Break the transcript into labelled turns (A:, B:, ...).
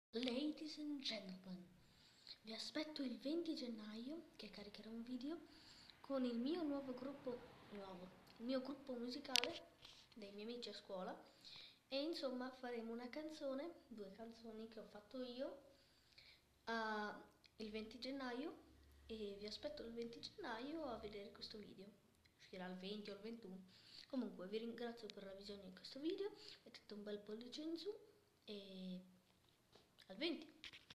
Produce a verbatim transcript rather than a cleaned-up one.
A: Ladies and gentlemen, vi aspetto il venti gennaio che caricherò un video con il mio nuovo gruppo, nuovo, il mio gruppo musicale dei miei amici a scuola e insomma faremo una canzone, due canzoni che ho fatto io uh, il venti gennaio e vi aspetto il venti gennaio a vedere questo video. Uscirà il venti o il ventuno. Comunque vi ringrazio per la visione di questo video, mettete un bel pollice in su e al venti.